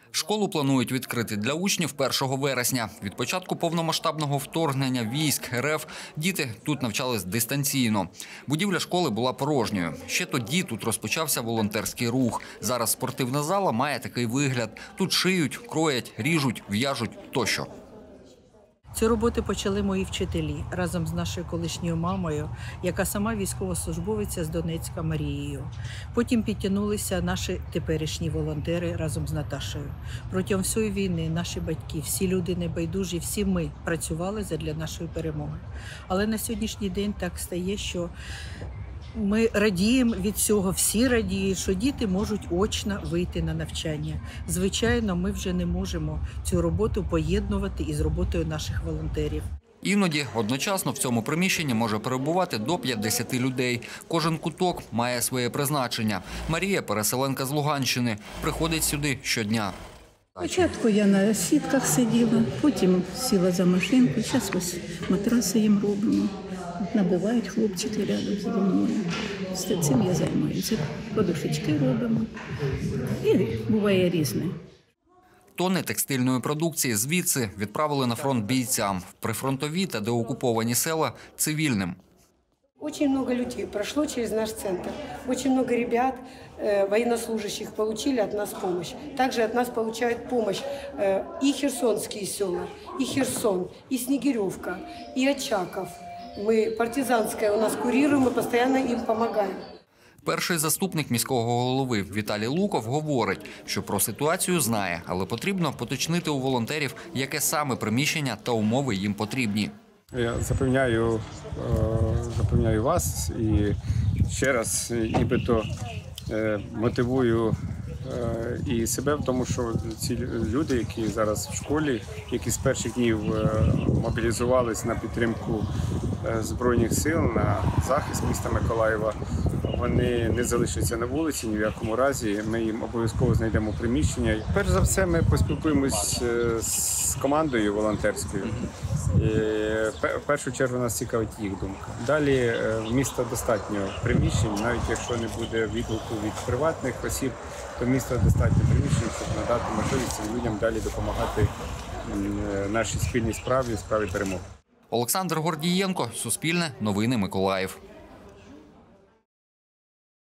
Школу планують відкрити для учнів 1 вересня. Від початку повномасштабного вторгнення військ РФ діти тут навчались дистанційно. Будівля школи була порожньою. Ще тоді тут розпочався волонтерський рух. Зараз спортивна зала має такий вигляд. Тут шиють, кроять, ріжуть, в'яжуть тощо. Цю роботу почали мої вчителі разом з нашою колишньою мамою, яка сама військовослужбовиця з Донецька Марією. Потім підтягнулися наші теперішні волонтери разом з Наташею. Протягом всієї війни наші батьки, всі люди небайдужі, всі ми працювали задля нашої перемоги. Але на сьогоднішній день так стає, що ми радіємо від цього, всі радіють, що діти можуть очно вийти на навчання. Звичайно, ми вже не можемо цю роботу поєднувати із роботою наших волонтерів. Іноді одночасно в цьому приміщенні може перебувати до 50 людей. Кожен куток має своє призначення. Марія – переселенка з Луганщини. Приходить сюди щодня. Спочатку я на сітках сиділа, потім сіла за машинку. Зараз ось матраси їм робимо. Набивають хлопчики рядом зі мною. З цим я займаюся. Подушечки робимо. І буває різне. Тони текстильної продукції звідси відправили на фронт бійцям. В прифронтові та деокуповані села – цивільним. Очень много людей прошло через наш центр. Очень много ребят, военнослужащих, получили от нас помощь. Также от нас получают помощь и херсонские села, и Херсон, и Снегиревка, и Очаков. Мы партизанская у нас курируем, мы постоянно им помогаем. Перший заступник міського голови Віталій Луков говорить, що про ситуацію знає, але потрібно поточнити у волонтерів, яке саме приміщення та умови їм потрібні. Я запевняю вас і ще раз нібито мотивую і себе в тому, що ці люди, які зараз в школі, які з перших днів мобілізувалися на підтримку Збройних сил, на захист міста Миколаєва, вони не залишаться на вулиці ні в якому разі. Ми їм обов'язково знайдемо приміщення. Перш за все, ми поспілкуємось з командою волонтерською. В першу чергу нас цікавить їх думка. Далі в міста достатньо приміщень, навіть якщо не буде відгуку від приватних осіб, то міста достатньо приміщень, щоб надати можливість цим людям далі допомагати нашій спільній справі, справі перемоги. Олександр Гордієнко, Суспільне, Новини Миколаїв.